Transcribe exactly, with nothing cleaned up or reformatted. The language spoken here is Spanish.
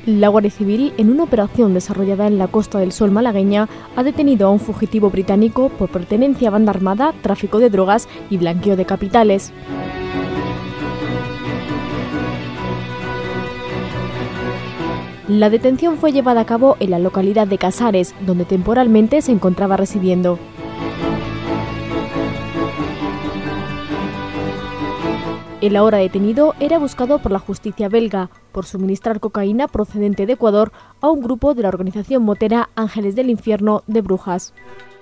La Guardia Civil, en una operación desarrollada en la Costa del Sol malagueña, ha detenido a un fugitivo británico por pertenencia a banda armada, tráfico de drogas y blanqueo de capitales. La detención fue llevada a cabo en la localidad de Casares, donde temporalmente se encontraba residiendo. El ahora detenido era buscado por la justicia belga por suministrar cocaína procedente de Ecuador a un grupo de la organización motera Ángeles del Infierno de Brujas.